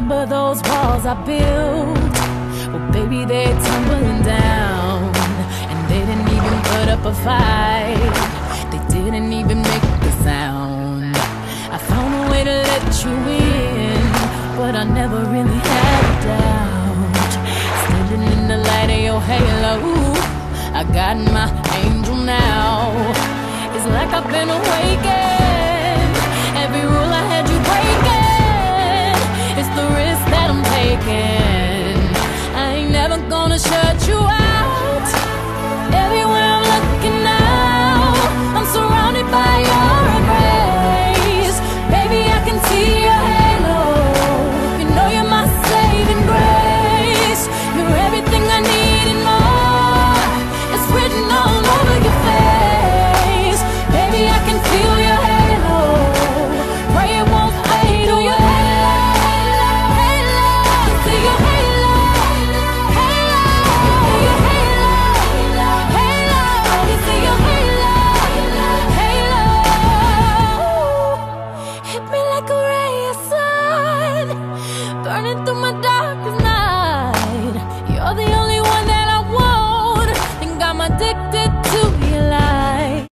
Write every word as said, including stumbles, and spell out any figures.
remember those walls I built? Well, baby, they're tumbling down, and they didn't even put up a fight. They didn't even make the sound. I found a way to let you in, but I never really had a doubt. Standing in the light of your halo, I got my angel now. It's like I've been awakened.